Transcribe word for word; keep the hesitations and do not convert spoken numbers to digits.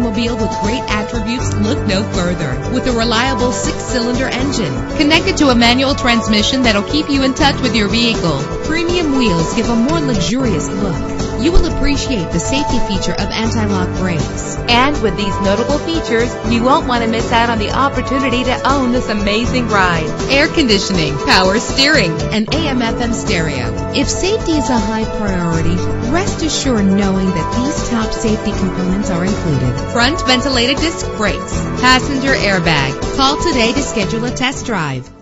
automobile with great attributes, look no further. With a reliable six-cylinder engine connected to a manual transmission that'll keep you in touch with your vehicle, premium wheels give a more luxurious look. You will appreciate the safety feature of anti-lock brakes. And with these notable features, you won't want to miss out on the opportunity to own this amazing ride. Air conditioning, power steering, and A M F M stereo. If safety is a high priority, rest assured knowing that these top safety components are included. Front ventilated disc brakes, passenger airbag. Call today to schedule a test drive.